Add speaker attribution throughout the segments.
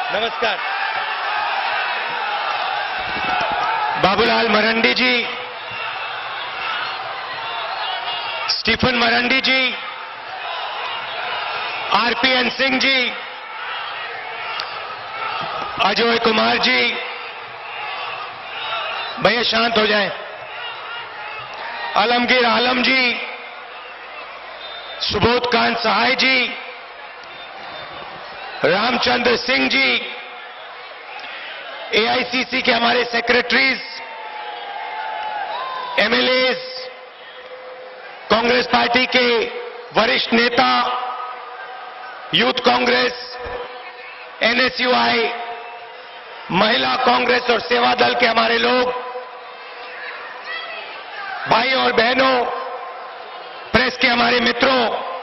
Speaker 1: नमस्कार। Babulal Marandi ji, Stephen Marandi ji, RPN Singh ji, Ajay Kumar ji, भैया शांत हो जाएं। आलमगीर आलम जी, सुबोध कांत सहाय जी, रामचंद्र सिंह जी, एआईसीसी के हमारे सेक्रेटरीज, एमएलएज, कांग्रेस पार्टी के वरिष्ठ नेता, यूथ कांग्रेस, एनएसयूआई, महिला कांग्रेस और सेवा दल के हमारे लोग, भाई और बहनों, प्रेस के हमारे मित्रों,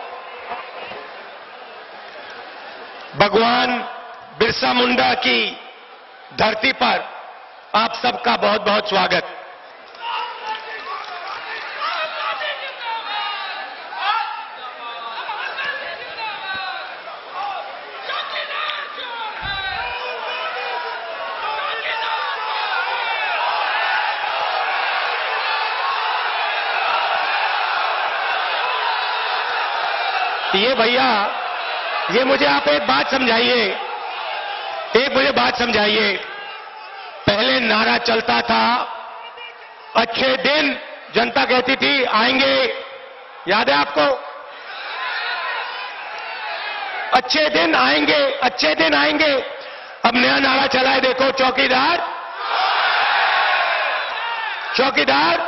Speaker 1: भगवान बिरसा मुंडा की धरती पर आप सबका बहुत बहुत स्वागत। ये भैया, ये मुझे आप एक बात समझाइए, पहले नारा चलता था, अच्छे दिन, जनता कहती थी आएंगे, याद है आपको? अच्छे दिन आएंगे, अच्छे दिन आएंगे। अब नया नारा चला है, देखो, चौकीदार, चौकीदार।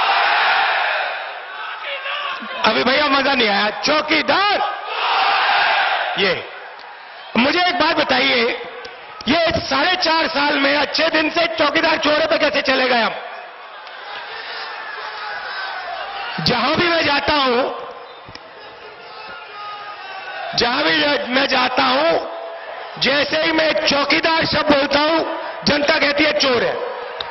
Speaker 1: अभी भैया मजा नहीं आया, चौकीदार। ये मुझे एक बात बताइए, ये 4.5 साल में अच्छे दिन से चौकीदार चोरे पे कैसे चले गए हम? जहां भी मैं जाता हूं, जैसे ही मैं एक चौकीदार शब्द बोलता हूं, जनता कहती है चोर है।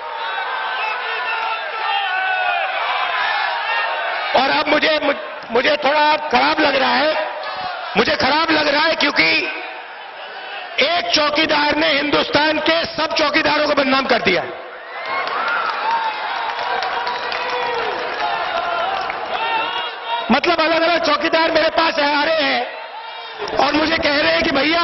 Speaker 1: और अब मुझे थोड़ा खराब लग रहा है, क्योंकि एक चौकीदार ने हिंदुस्तान के सब चौकीदारों को बदनाम कर दिया। मतलब अलग अलग चौकीदार मेरे पास आ रहे हैं और मुझे कह रहे हैं कि भैया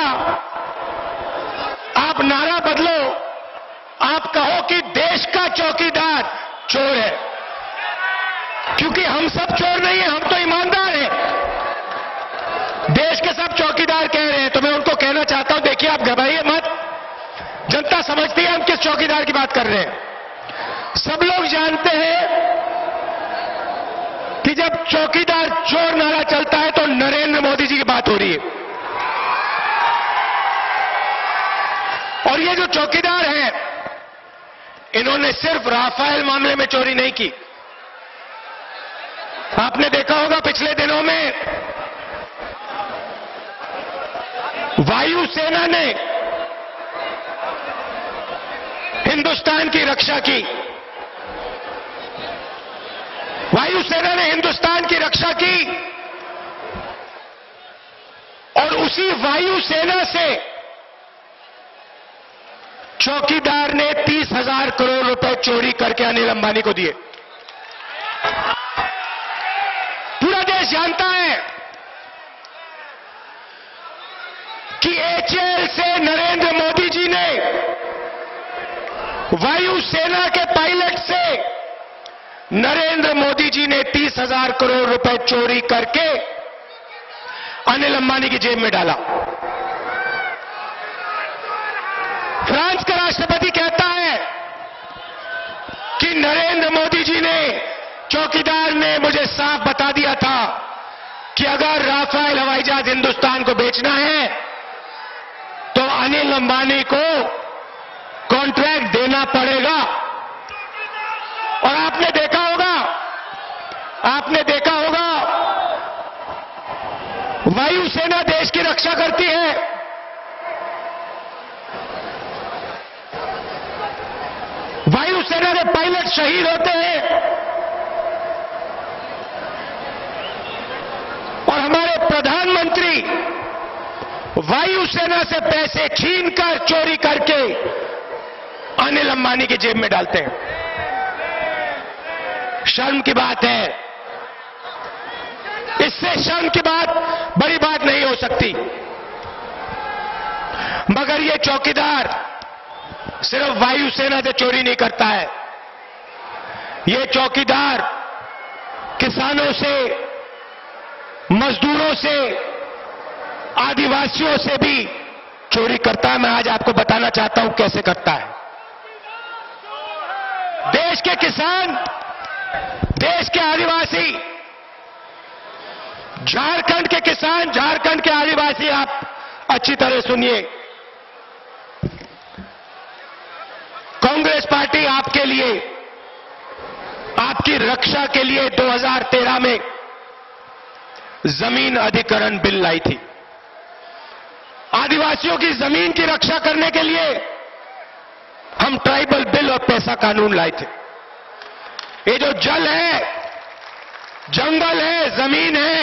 Speaker 1: आप नारा बदलो, आप कहो कि देश का चौकीदार चोर है, क्योंकि हम सब चोर नहीं है, हम तो ईमानदार हैं। देश के सब चौकीदार कह रहे हैं, तो मैं उनको कहना चाहता हूं, देखिए आप घबराइए मत, जनता समझती है हम किस चौकीदार की बात कर रहे हैं। सब लोग जानते हैं कि जब चौकीदार चोर नारा चलता है तो नरेंद्र मोदी जी की बात हो रही है। और ये जो चौकीदार हैं, इन्होंने सिर्फ राफेल मामले में चोरी नहीं की। आपने देखा होगा पिछले दिनों में वायुसेना ने हिंदुस्तान की रक्षा की, वायुसेना ने हिंदुस्तान की रक्षा की, और उसी वायुसेना से चौकीदार ने 30,000 करोड़ रुपए चोरी करके अनिल अंबानी को दिए। पूरा देश जानता है कि एचएएल से नरेंद्र मोदी जी ने वायुसेना के पायलट से नरेंद्र मोदी जी ने 30,000 करोड़ रुपए चोरी करके अनिल अंबानी की जेब में डाला। फ्रांस का राष्ट्रपति कहता है कि नरेंद्र मोदी जी ने, चौकीदार ने मुझे साफ बता दिया था कि अगर राफेल हवाई जहाज हिंदुस्तान को बेचना है तो अनिल अंबानी को कॉन्ट्रैक्ट देना पड़ेगा। और आपने देखा होगा वायुसेना देश की रक्षा करती है, वायुसेना के पायलट शहीद होते हैं, और हमारे प्रधानमंत्री वायुसेना से पैसे छीनकर चोरी करके अनिल अंबानी की जेब में डालते हैं। शर्म की बात है, इससे शर्म की बात बड़ी बात नहीं हो सकती। मगर ये चौकीदार सिर्फ वायुसेना से चोरी नहीं करता है, ये चौकीदार किसानों से, मजदूरों से, आदिवासियों से भी चोरी करता है। मैं आज आपको बताना चाहता हूं कैसे करता है। देश के किसान, देश के आदिवासी, झारखंड के किसान, झारखंड के आदिवासी, आप अच्छी तरह सुनिए। कांग्रेस पार्टी आपके लिए, आपकी रक्षा के लिए 2013 में जमीन अधिग्रहण बिल लाई थी। आदिवासियों की जमीन की रक्षा करने के लिए हम ट्राइबल बिल और पैसा कानून लाए थे। ये जो जल है, जंगल है, जमीन है,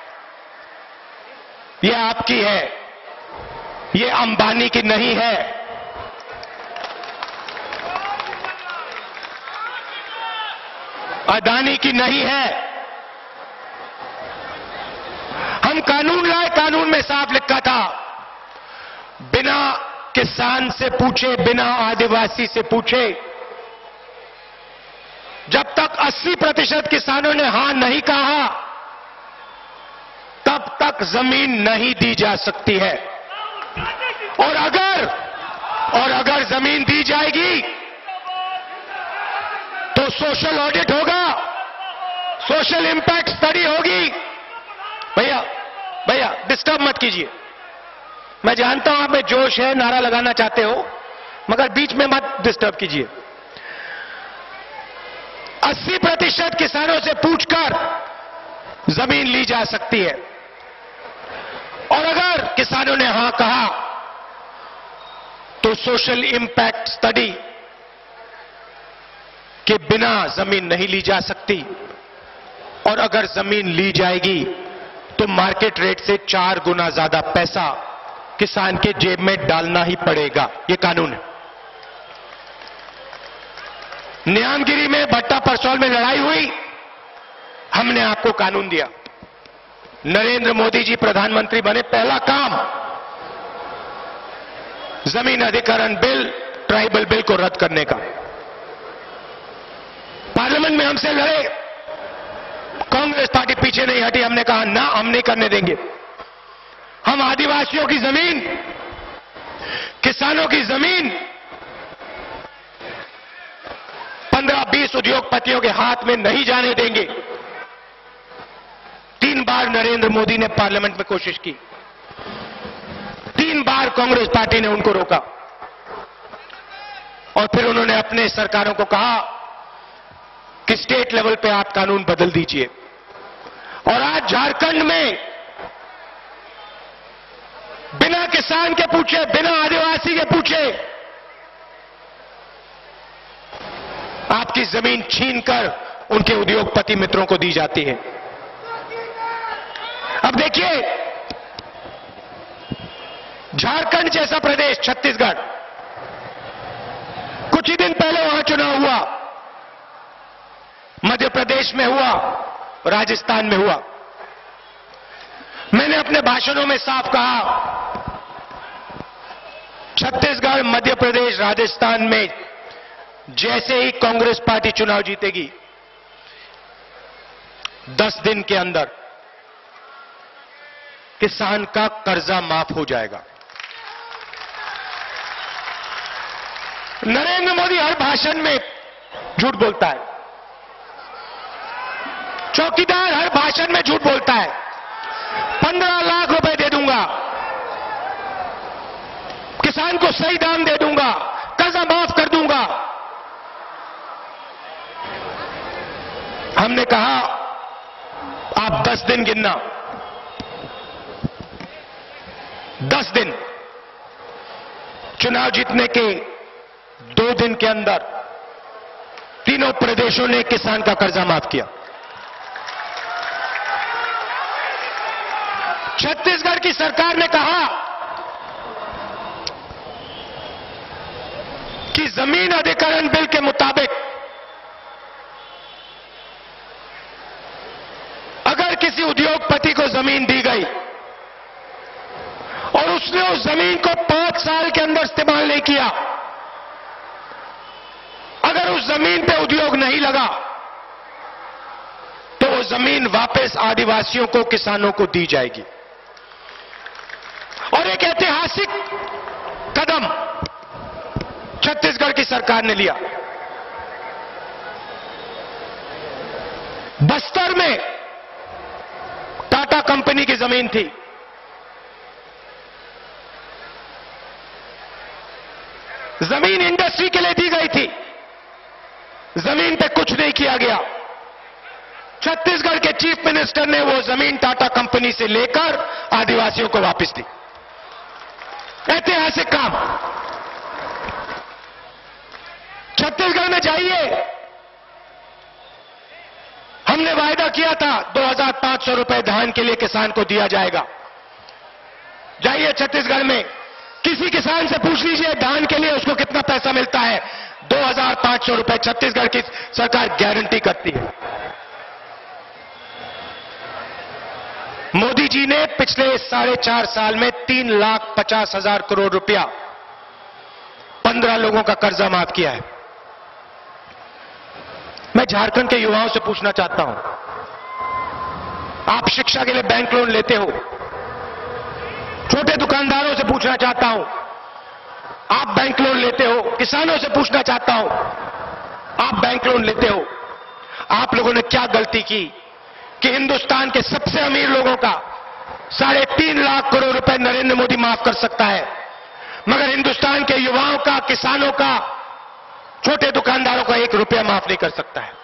Speaker 1: ये आपकी है, ये अंबानी की नहीं है। अदानी की नहीं है। हम कानून लाए, कानून में साफ लिखा था, बिना किसान से पूछे, बिना आदिवासी से पूछे, जब तक 80% किसानों ने हां नहीं कहा, तब तक जमीन नहीं दी जा सकती है। और अगर जमीन दी जाएगी तो सोशल ऑडिट होगा, सोशल इंपैक्ट स्टडी होगी। भैया डिस्टर्ब मत कीजिए। मैं जानता हूं आप में जोश है, नारा लगाना चाहते हो, मगर बीच में मत डिस्टर्ब कीजिए। 80% किसानों से पूछकर जमीन ली जा सकती है। और अगर किसानों ने हां कहा तो सोशल इंपैक्ट स्टडी के बिना जमीन नहीं ली जा सकती। और अगर जमीन ली जाएगी तो मार्केट रेट से 4 गुना ज्यादा पैसा किसान के जेब में डालना ही पड़ेगा। यह कानून है। न्यामगिरी में, भट्टा परसौल में लड़ाई हुई, हमने आपको कानून दिया। नरेंद्र मोदी जी प्रधानमंत्री बने, पहला काम जमीन अधिग्रहण बिल, ट्राइबल बिल को रद्द करने का। पार्लियामेंट में हमसे लड़े, कांग्रेस पार्टी पीछे नहीं हटी। हमने कहा ना, हम नहीं करने देंगे। हम आदिवासियों की जमीन, किसानों की जमीन 15-20 उद्योगपतियों के हाथ में नहीं जाने देंगे। 3 बार नरेंद्र मोदी ने पार्लियामेंट में कोशिश की, 3 बार कांग्रेस पार्टी ने उनको रोका। और फिर उन्होंने अपने सरकारों को कहा कि स्टेट लेवल पे आप कानून बदल दीजिए। और आज झारखंड में बिना किसान के पूछे, बिना आदिवासी के पूछे, आपकी जमीन छीनकर उनके उद्योगपति मित्रों को दी जाती है। अब देखिए, झारखंड जैसा प्रदेश, छत्तीसगढ़, कुछ ही दिन पहले वहां चुनाव हुआ, मध्य प्रदेश में हुआ, राजस्थान में हुआ। मैंने अपने भाषणों में साफ कहा, छत्तीसगढ़, मध्य प्रदेश, राजस्थान में जैसे ही कांग्रेस पार्टी चुनाव जीतेगी, 10 दिन के अंदर किसान का कर्जा माफ हो जाएगा। नरेंद्र मोदी हर भाषण में झूठ बोलता है, चौकीदार हर भाषण में झूठ बोलता है। 15 लाख रुपए दे दूंगा, किसान को सही दाम दे दूंगा, कर्जा माफ कर दूंगा। हमने कहा आप 10 दिन गिनना, 10 दिन, चुनाव जीतने के 2 दिन के अंदर तीनों प्रदेशों ने किसान का कर्जा माफ किया। छत्तीसगढ़ की सरकार ने कहा कि जमीन अधिग्रहण बिल के मुताबिक अगर किसी उद्योगपति को जमीन दी गई और उसने उस जमीन को 5 साल के अंदर इस्तेमाल नहीं किया, अगर उस जमीन पे उद्योग नहीं लगा, तो वो जमीन वापस आदिवासियों को, किसानों को दी जाएगी। और एक ऐतिहासिक कदम छत्तीसगढ़ की सरकार ने लिया। बस्तर में टाटा कंपनी की जमीन थी। जमीन इंडस्ट्री के लिए दी गई थी, जमीन पे कुछ नहीं किया गया। छत्तीसगढ़ के चीफ मिनिस्टर ने वो जमीन टाटा कंपनी से लेकर आदिवासियों को वापस दी। ऐतिहासिक काम। छत्तीसगढ़ में जाइए, हमने वायदा किया था 2,500 रुपए धान के लिए किसान को दिया जाएगा। जाइए छत्तीसगढ़ में, किसी किसान से पूछ लीजिए धान के लिए उसको कितना पैसा मिलता है। 2,500 रुपए छत्तीसगढ़ की सरकार गारंटी करती है। मोदी जी ने पिछले 4.5 साल में 3,50,000 करोड़ रुपया 15 लोगों का कर्जा माफ किया है। मैं झारखंड के युवाओं से पूछना चाहता हूं, आप शिक्षा के लिए बैंक लोन लेते हो? छोटे दुकानदारों से पूछना चाहता हूं, आप बैंक लोन लेते हो? किसानों से पूछना चाहता हूं, आप बैंक लोन लेते हो? आप लोगों ने क्या गलती की कि हिंदुस्तान के सबसे अमीर लोगों का 3.5 लाख करोड़ रुपए नरेंद्र मोदी माफ कर सकता है, मगर हिंदुस्तान के युवाओं का, किसानों का, छोटे दुकानदारों का 1 रुपया माफ नहीं कर सकता है।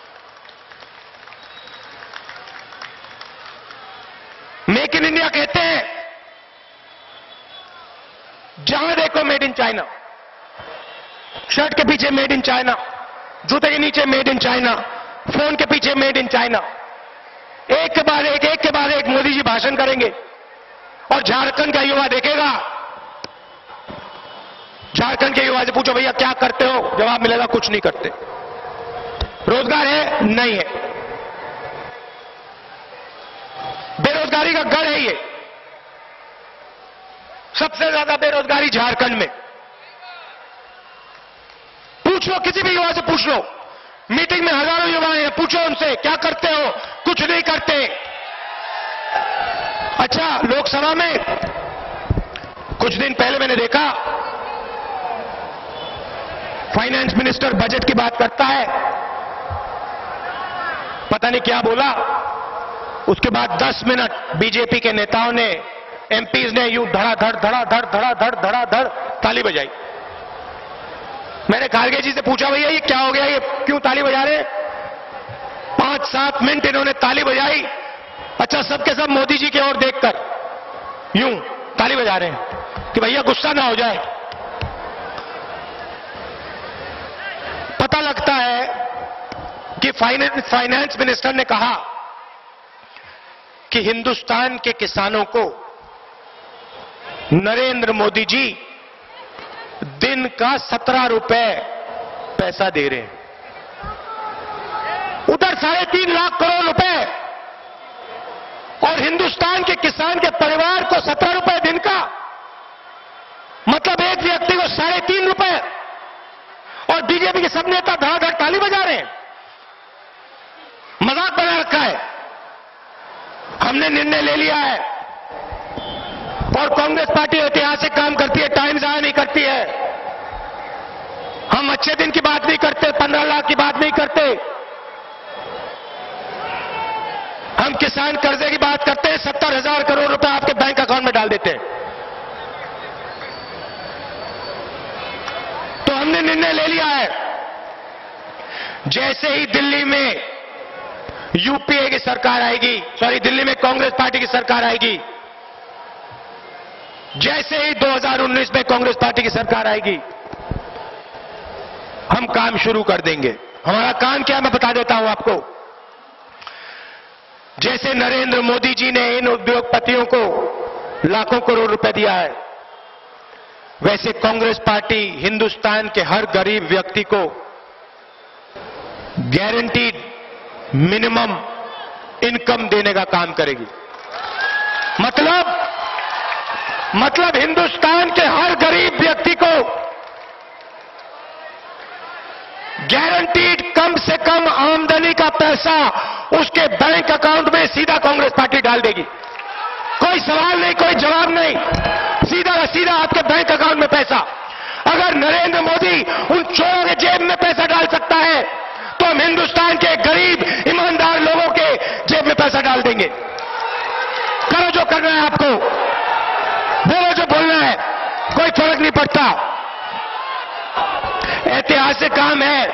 Speaker 1: मेक इन इंडिया कहते हैं, जहां देखो मेड इन चाइना। शर्ट के पीछे मेड इन चाइना, जूते के नीचे मेड इन चाइना, फोन के पीछे मेड इन चाइना। एक के बाद एक मोदी जी भाषण करेंगे और झारखंड का युवा देखेगा। झारखंड के युवा से पूछो भैया क्या करते हो, जवाब मिलेगा कुछ नहीं करते। रोजगार है? नहीं है। बेरोजगारी का गढ़ है ये। सबसे ज्यादा बेरोजगारी झारखंड में। पूछ लो, किसी भी युवा से पूछ लो। मीटिंग में हजारों युवा हैं, पूछो उनसे क्या करते हो, कुछ नहीं करते। अच्छा, लोकसभा में कुछ दिन पहले मैंने देखा, फाइनेंस मिनिस्टर बजट की बात करता है, पता नहीं क्या बोला। उसके बाद 10 मिनट बीजेपी के नेताओं ने, एमपीज ने यूं धड़ाधड़ ताली बजाई। मैंने खारगे जी से पूछा, भैया ये क्या हो गया, ये क्यों ताली बजा रहे? 5-7 मिनट इन्होंने ताली बजाई। अच्छा, सबके सब मोदी जी की ओर देखकर यूं ताली बजा रहे हैं कि भैया गुस्सा ना हो जाए। पता लगता है कि फाइनेंस मिनिस्टर ने कहा कि हिंदुस्तान के किसानों को नरेंद्र मोदी जी दिन का 17 रुपए पैसा दे रहे हैं। उधर 3.5 लाख करोड़ रुपए और हिंदुस्तान के किसान के परिवार को 17 रुपए दिन का, मतलब एक व्यक्ति को 3.5 रुपए। और बीजेपी के सब नेता धड़ाधड़ ताली बजा रहे हैं। मजाक बना रखा है। हमने निर्णय ले लिया है और कांग्रेस पार्टी ऐतिहासिक काम करती है, टाइम जाया नहीं करती है। हम अच्छे दिन की बात नहीं करते, 15 लाख की बात नहीं करते। हम किसान कर्जे की बात करते हैं, 70,000 करोड़ रुपए आपके बैंक अकाउंट में डाल देते हैं। तो हमने निर्णय ले लिया है, जैसे ही दिल्ली में यूपीए की सरकार आएगी, दिल्ली में कांग्रेस पार्टी की सरकार आएगी, जैसे ही 2019 में कांग्रेस पार्टी की सरकार आएगी, हम काम शुरू कर देंगे। हमारा काम क्या है मैं बता देता हूं आपको। जैसे नरेंद्र मोदी जी ने इन उद्योगपतियों को लाखों करोड़ रुपए दिया है, वैसे कांग्रेस पार्टी हिंदुस्तान के हर गरीब व्यक्ति को गारंटीड मिनिमम इनकम देने का काम करेगी। मतलब हिंदुस्तान के हर गरीब व्यक्ति को गारंटीड कम से कम आमदनी का पैसा उसके बैंक अकाउंट में सीधा कांग्रेस पार्टी डाल देगी। कोई सवाल नहीं, कोई जवाब नहीं, सीधा का सीधा आपके बैंक अकाउंट में पैसा। अगर नरेंद्र मोदी उन चोरों के जेब में पैसा डाल सकता है तो हम हिंदुस्तान के गरीब ईमानदार लोगों के जेब में पैसा डाल देंगे। करो जो करना है आपको, बोलो जो बोलना है, कोई फर्क नहीं पड़ता। ऐतिहासिक काम है,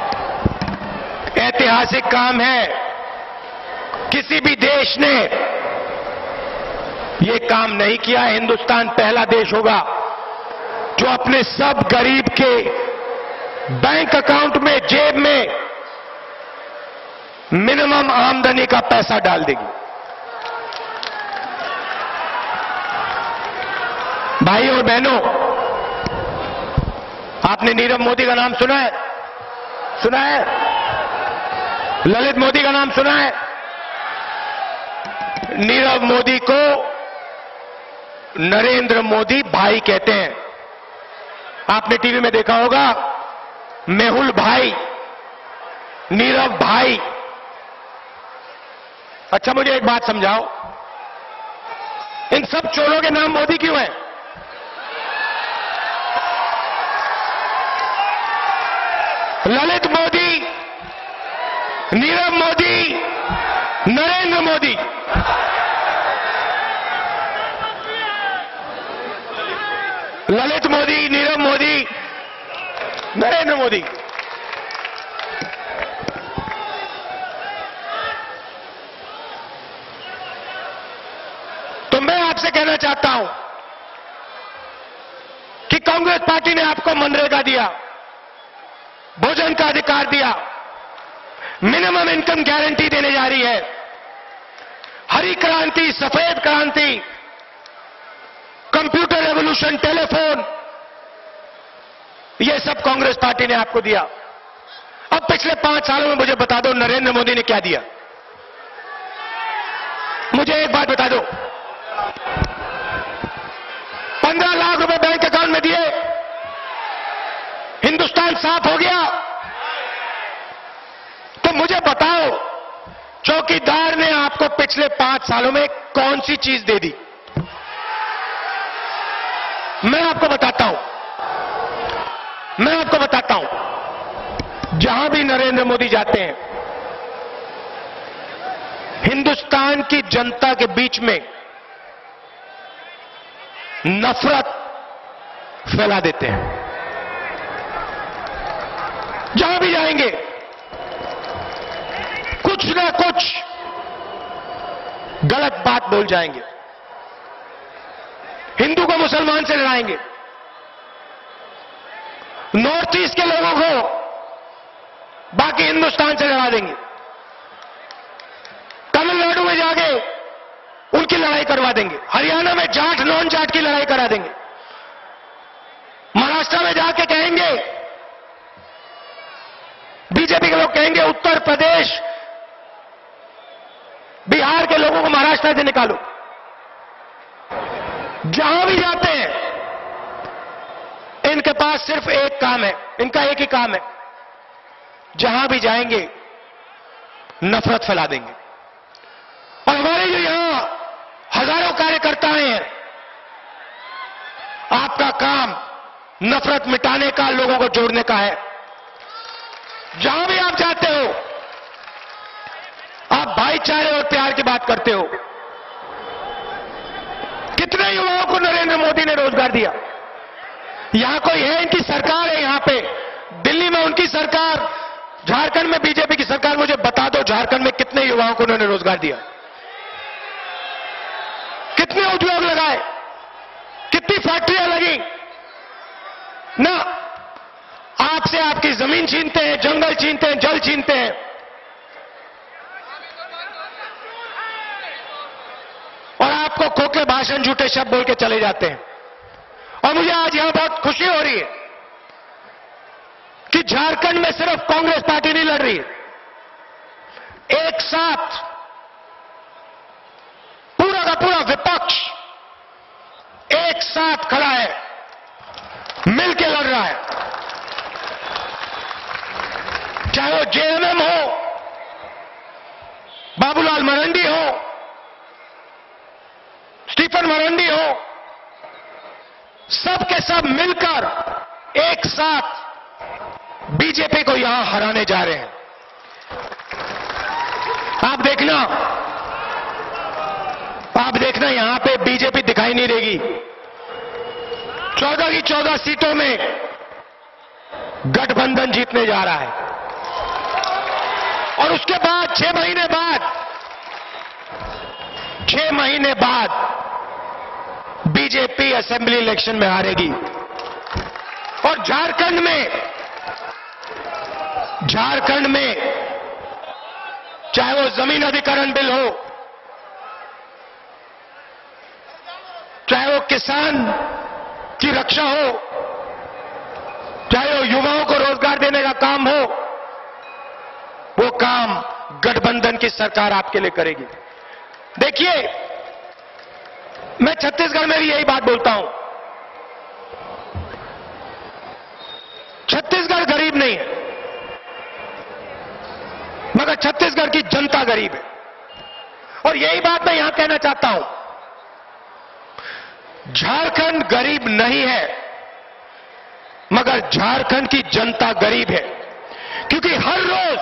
Speaker 1: ऐतिहासिक काम है। किसी भी देश ने यह काम नहीं किया। हिंदुस्तान पहला देश होगा जो अपने सब गरीब के बैंक अकाउंट में, जेब में मिनिमम आमदनी का पैसा डाल देगी। भाइयों और बहनों, आपने नीरव मोदी का नाम सुना है? सुना है? ललित मोदी का नाम सुना है? नीरव मोदी को नरेंद्र मोदी भाई कहते हैं। आपने टीवी में देखा होगा, मेहुल भाई, नीरव भाई। अच्छा, मुझे एक बात समझाओ, इन सब चोरों के नाम मोदी क्यों हैं? ललित मोदी, नीरव मोदी, नरेंद्र मोदी। ललित मोदी, नीरव मोदी, नरेंद्र मोदी। तो मैं आपसे कहना चाहता हूं कि कांग्रेस पार्टी ने आपको मनरेगा दिया, भोजन का अधिकार दिया, मिनिमम इनकम गारंटी देने जा रही है, हरी क्रांति, सफेद क्रांति, कंप्यूटर रेवोल्यूशन, टेलीफोन, यह सब कांग्रेस पार्टी ने आपको दिया। अब पिछले 5 सालों में मुझे बता दो नरेंद्र मोदी ने क्या दिया? मुझे एक बात बता दो, 15 लाख रुपए बैंक अकाउंट में दिए, हिंदुस्तान साफ हो गया। तो मुझे बताओ, चौकीदार ने आपको पिछले 5 सालों में कौन सी चीज दे दी? मैं आपको बताता हूं, जहां भी नरेंद्र मोदी जाते हैं, हिंदुस्तान की जनता के बीच में नफरत फैला देते हैं। जहां भी जाएंगे कुछ ना कुछ गलत बात बोल जाएंगे, हिंदू को मुसलमान से लड़ाएंगे, नॉर्थ ईस्ट के लोगों को बाकी हिंदुस्तान से लड़ा देंगे, तमिलनाडु में जाके उनकी लड़ाई करवा देंगे, हरियाणा में जाट नॉन जाट की लड़ाई करा देंगे, महाराष्ट्र में जाके कहेंगे, बीजेपी के लोग कहेंगे उत्तर प्रदेश, बिहार के लोगों को महाराष्ट्र से निकालो। जहां भी जाते हैं इनके पास सिर्फ एक काम है, इनका एक ही काम है, जहां भी जाएंगे नफरत फैला देंगे। और हमारे जो यहां हजारों कार्यकर्ता हैं, आपका काम नफरत मिटाने का, लोगों को जोड़ने का है। जहां भी आप जाते हो, आप भाईचारे और प्यार की बात करते हो। कितने युवाओं को नरेंद्र मोदी ने रोजगार दिया? यहां कोई है, इनकी सरकार है यहां पे, दिल्ली में उनकी सरकार, झारखंड में बीजेपी की सरकार। मुझे बता दो झारखंड में कितने युवाओं को उन्होंने रोजगार दिया? कितने उद्योग लगाए? कितनी फैक्ट्रियां लगी? ना, आपसे आपकी जमीन छीनते हैं, जंगल छीनते हैं, जल छीनते हैं। और आपको खोखले भाषण, झूठे शब्द बोल के चले जाते हैं। और मुझे आज यहां बहुत रही है कि झारखंड में सिर्फ कांग्रेस पार्टी नहीं लड़ रही है, एक साथ पूरा का पूरा विपक्ष एक साथ खड़ा है, मिलकर लड़ रहा है। चाहे वो जेएमएम हो, बाबूलाल मरांडी हो, स्टीफन मरांडी हो, सब के सब मिलकर एक साथ बीजेपी को यहां हराने जा रहे हैं। आप देखना यहां पे बीजेपी दिखाई नहीं देगी। 14 की 14 सीटों में गठबंधन जीतने जा रहा है और उसके बाद 6 महीने बाद बीजेपी असेंबली इलेक्शन में हारेगी। और झारखंड में चाहे वो जमीन अधिग्रहण बिल हो, चाहे वो किसान की रक्षा हो, चाहे वो युवाओं को रोजगार देने का काम हो, वो काम गठबंधन की सरकार आपके लिए करेगी। देखिए, मैं छत्तीसगढ़ में भी यही बात बोलता हूं। छत्तीसगढ़ गरीब नहीं है, मगर छत्तीसगढ़ की जनता गरीब है। और यही बात मैं यहां कहना चाहता हूं, झारखंड गरीब नहीं है, मगर झारखंड की जनता गरीब है, क्योंकि हर रोज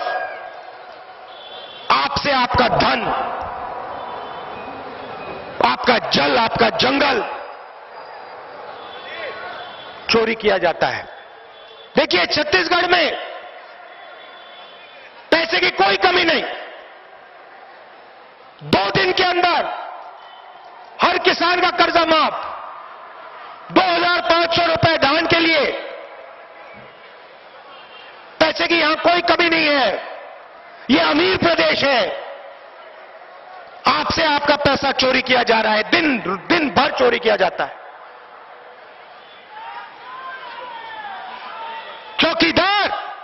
Speaker 1: आपसे आपका धन, आपका जल, आपका जंगल चोरी किया जाता है। देखिए, छत्तीसगढ़ में पैसे की कोई कमी नहीं। 2 दिन के अंदर हर किसान का कर्जा माफ, 2500 रुपए धान के लिए। पैसे की यहां कोई कमी नहीं है, यह अमीर प्रदेश है। आपसे आपका पैसा चोरी किया जा रहा है, दिन भर चोरी किया जाता है। चौकीदार,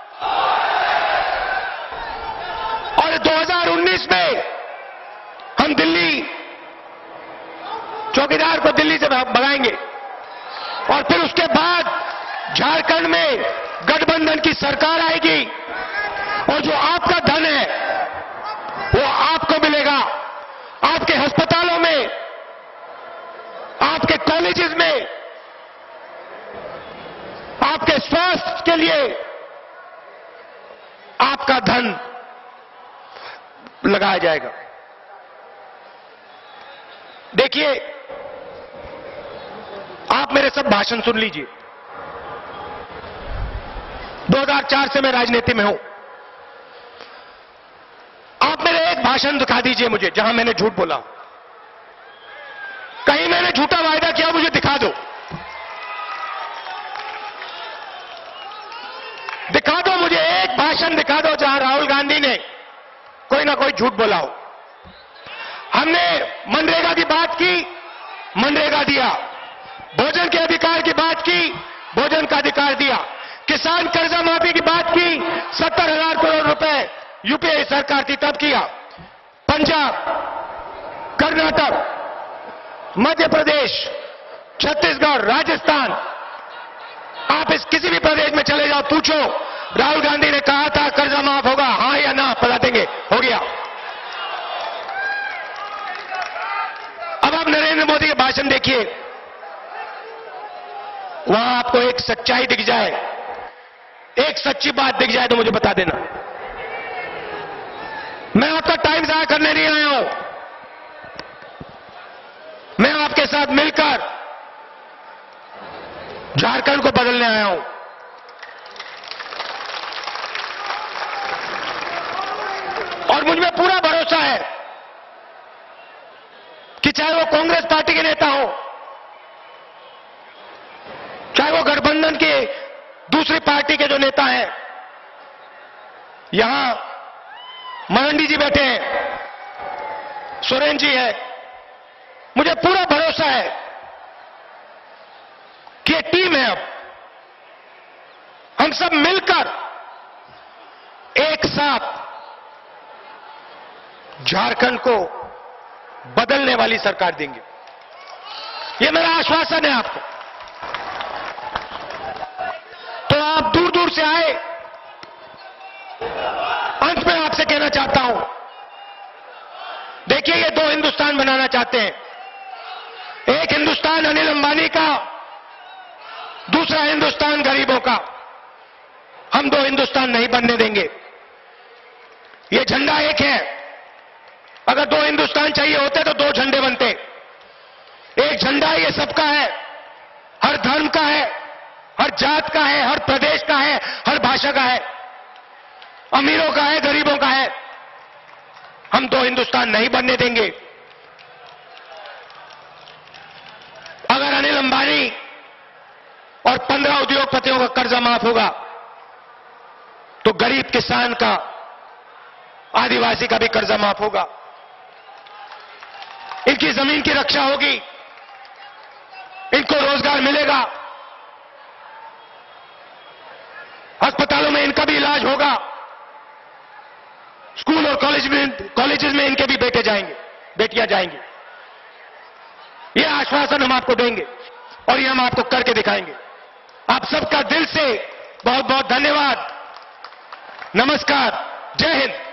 Speaker 1: और 2019 में हम दिल्ली चौकीदार को दिल्ली से भगाएंगे और फिर उसके बाद झारखंड में गठबंधन की सरकार आएगी और जो आपका धन है वो आपको मिलेगा। आपके अस्पतालों में, आपके कॉलेजेस में, आपके स्वास्थ्य के लिए आपका धन लगाया जाएगा। देखिए, आप मेरे सब भाषण सुन लीजिए। 2004 से मैं राजनीति में हूं। आप मेरे एक भाषण दिखा दीजिए मुझे जहां मैंने झूठ बोला। कहीं मैंने झूठा वायदा किया, मुझे दिखा दो। दिखा दो मुझे, एक भाषण दिखा दो जहां राहुल गांधी ने कोई ना कोई झूठ बोला हो। हमने मनरेगा की बात की, मनरेगा दिया। भोजन के अधिकार की बात की, भोजन का अधिकार दिया। किसान कर्जा माफी की बात की, 70,000 करोड़ रुपए यूपीए सरकार थी तब किया। पंजाब, कर्नाटक, मध्य प्रदेश, छत्तीसगढ़, राजस्थान, आप इस किसी भी प्रदेश में चले जाओ, पूछो राहुल गांधी ने कहा था कर्जा माफ होगा, हां या ना, बता देंगे हो गया। अब आप नरेंद्र मोदी के भाषण देखिए, वहां आपको एक सच्चाई दिख जाए, एक सच्ची बात दिख जाए तो मुझे बता देना। मैं आपका टाइम जाया करने नहीं आया हूं, मैं आपके साथ मिलकर झारखंड को बदलने आया हूं। और मुझ में पूरा भरोसा है कि चाहे वो कांग्रेस पार्टी के नेता हो, चाहे वो गठबंधन के दूसरी पार्टी के जो नेता हैं, यहां मरांडी जी बैठे हैं, सोरेन जी है, मुझे पूरा भरोसा है कि ये टीम है। अब हम सब मिलकर एक साथ झारखंड को बदलने वाली सरकार देंगे। यह मेरा आश्वासन है आपको। तो आप दूर दूर से आए। अंत में आपसे कहना चाहता हूं, देखिए ये दो हिंदुस्तान बनाना चाहते हैं। एक हिंदुस्तान अनिल अंबानी का, दूसरा हिंदुस्तान गरीबों का। हम दो हिंदुस्तान नहीं बनने देंगे। ये झंडा एक है। अगर दो हिंदुस्तान चाहिए होते तो दो झंडे बनते। एक झंडा ये सबका है, हर धर्म का है, हर जात का है, हर प्रदेश का है, हर भाषा का है, अमीरों का है, गरीबों का है। हम दो हिंदुस्तान नहीं बनने देंगे। अगर अनिल अंबानी और 15 उद्योगपतियों का कर्जा माफ होगा तो गरीब किसान का, आदिवासी का भी कर्जा माफ होगा। इनकी जमीन की रक्षा होगी, इनको रोजगार मिलेगा, अस्पतालों में इनका भी इलाज होगा, स्कूल और कॉलेजेस में इनके भी बेटे जाएंगे, बेटियां जाएंगी। यह आश्वासन हम आपको देंगे और यह हम आपको करके दिखाएंगे। आप सबका दिल से बहुत बहुत धन्यवाद। नमस्कार। जय हिंद।